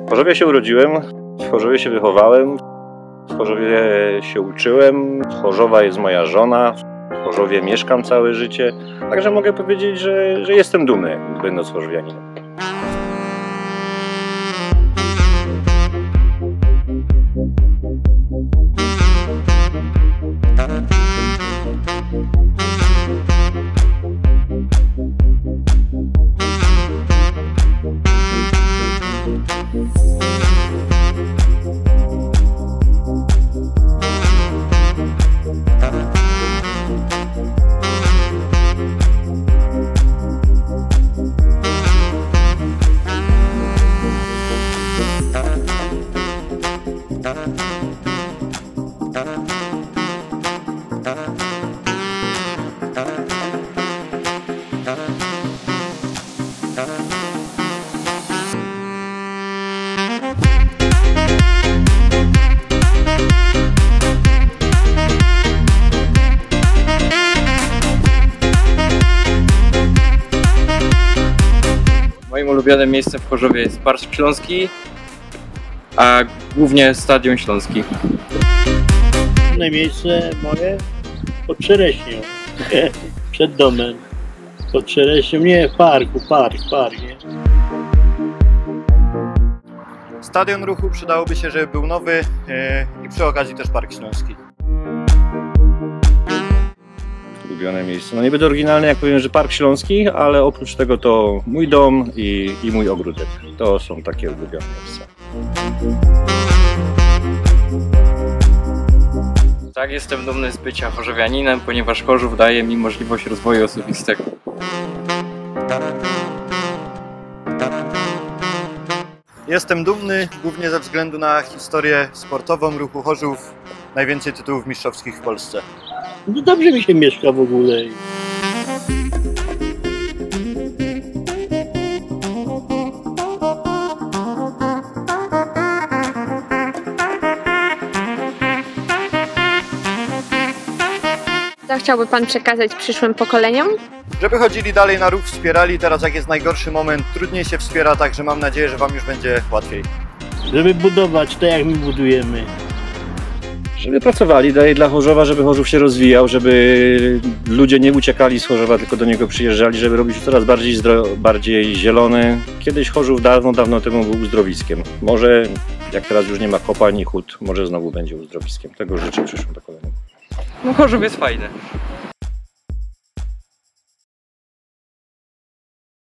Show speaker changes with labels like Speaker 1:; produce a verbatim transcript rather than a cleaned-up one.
Speaker 1: W Chorzowie się urodziłem, w Chorzowie się wychowałem, w Chorzowie się uczyłem, Chorzowa jest moja żona, w Chorzowie mieszkam całe życie, także mogę powiedzieć, że, że jestem dumny, będąc chorzowianinem.
Speaker 2: Moim ulubionym miejscem w Chorzowie jest Barszcz Śląski, a głównie Stadion Śląski.
Speaker 3: Inne miejsce moje pod Czereśnią, przed domem. Pod Czereśnią, nie, w parku, park, park, nie?
Speaker 4: Stadion Ruchu przydałoby się, żeby był nowy yy, i przy okazji też Park Śląski.
Speaker 1: Ulubione miejsce. No nie będę oryginalny, jak powiem, że Park Śląski, ale oprócz tego to mój dom i, i mój ogródek. To są takie ulubione miejsca.
Speaker 2: Tak, jestem dumny z bycia chorzowianinem, ponieważ Chorzów daje mi możliwość rozwoju osobistego.
Speaker 4: Jestem dumny głównie ze względu na historię sportową Ruchu Chorzów. Najwięcej tytułów mistrzowskich w Polsce.
Speaker 3: No dobrze mi się mieszka w ogóle.
Speaker 5: Co chciałby Pan przekazać przyszłym pokoleniom?
Speaker 4: Żeby chodzili dalej na ruch, wspierali. Teraz jak jest najgorszy moment, trudniej się wspiera, także mam nadzieję, że Wam już będzie łatwiej.
Speaker 3: Żeby budować tak, jak my budujemy.
Speaker 1: Żeby pracowali dalej dla Chorzowa, żeby Chorzów się rozwijał, żeby ludzie nie uciekali z Chorzowa, tylko do niego przyjeżdżali, żeby robić coraz bardziej, bardziej zielony. Kiedyś Chorzów dawno, dawno temu był uzdrowiskiem. Może, jak teraz już nie ma kopalni, hut, może znowu będzie uzdrowiskiem. Tego życzę przyszłym pokoleniom.
Speaker 2: No Chorzów jest fajny.